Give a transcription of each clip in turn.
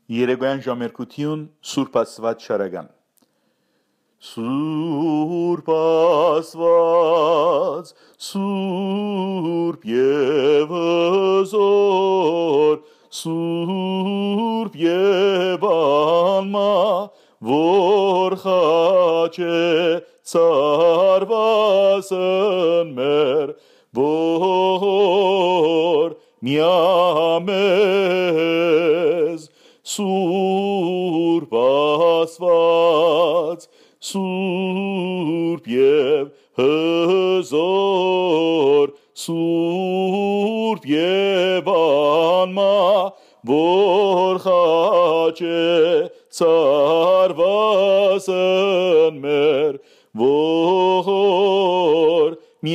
Երեգոյան ժամերկություն Սուրբ Աստված շարական Սուրբ Աստված Սուրբ եւ հզոր Սուրբ եւ անմա որ խաչե ցարվասն մեր որ միամեզ Սուրբ Աստված Սուրբ եւ հզոր Սուրբ եւ անմա որ խաչե ցարվասն մեր որ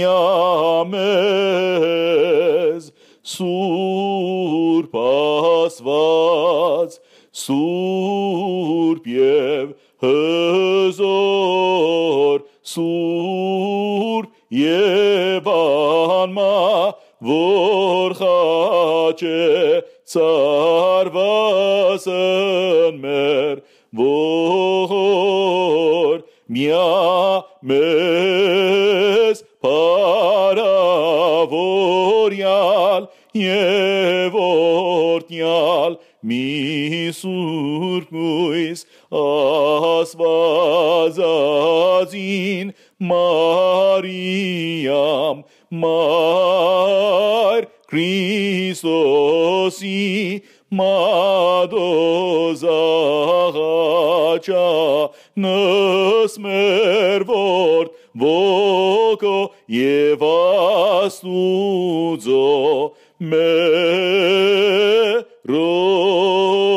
միամեզ Սուրբ Աստված Սուրբ եւ հզոր Սուրբ եւ անմա որ խաչե ցարվասն մեր որ միամեզ paravorial եւ օրտնյալ մի սուրբ գույս Աստվածածին Մարիամ Մայր Քրիստոսի մադոզաղաչա նսմեր ворդ ոգո եւ աստուծո մերո